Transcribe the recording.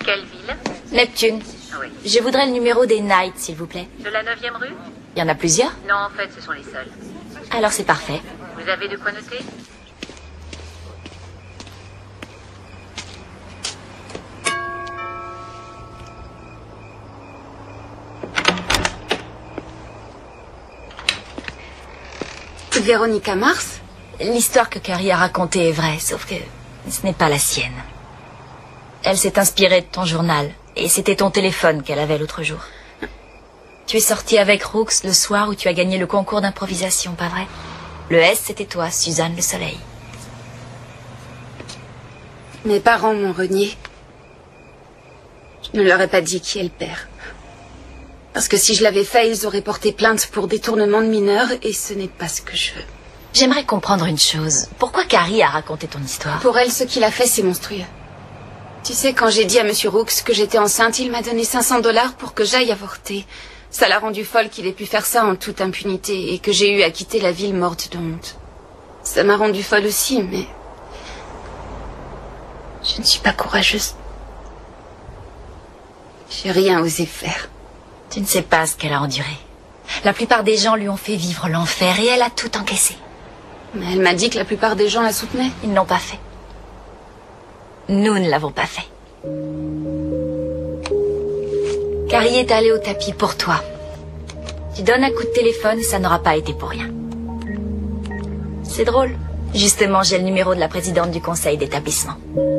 Quelle ville? Neptune. Oui. Je voudrais le numéro des Knights, s'il vous plaît. De la 9e rue? Il y en a plusieurs? Non, en fait, ce sont les seuls. Alors c'est parfait. Vous avez de quoi noter? Véronica Mars? L'histoire que Carrie a racontée est vraie, sauf que ce n'est pas la sienne. Elle s'est inspirée de ton journal, et c'était ton téléphone qu'elle avait l'autre jour. Tu es sortie avec Rooks le soir où tu as gagné le concours d'improvisation, pas vrai? Le S, c'était toi, Suzanne Le Soleil. Mes parents m'ont renié. Je ne leur ai pas dit qui est le père. Parce que si je l'avais fait, ils auraient porté plainte pour détournement de mineurs, et ce n'est pas ce que je veux. J'aimerais comprendre une chose. Pourquoi Carrie a raconté ton histoire? Pour elle, ce qu'il a fait, c'est monstrueux. Tu sais, quand j'ai dit à Monsieur Rooks que j'étais enceinte, il m'a donné 500 $ pour que j'aille avorter. Ça l'a rendu folle qu'il ait pu faire ça en toute impunité, et que j'ai eu à quitter la ville morte de honte. Ça m'a rendue folle aussi, mais... je ne suis pas courageuse. J'ai rien osé faire. Tu ne sais pas ce qu'elle a enduré. La plupart des gens lui ont fait vivre l'enfer et elle a tout encaissé. Mais elle m'a dit que la plupart des gens la soutenaient. Ils ne l'ont pas fait. Nous ne l'avons pas fait. Carrie est allée au tapis pour toi. Tu donnes un coup de téléphone, ça n'aura pas été pour rien. C'est drôle. Justement, j'ai le numéro de la présidente du conseil d'établissement.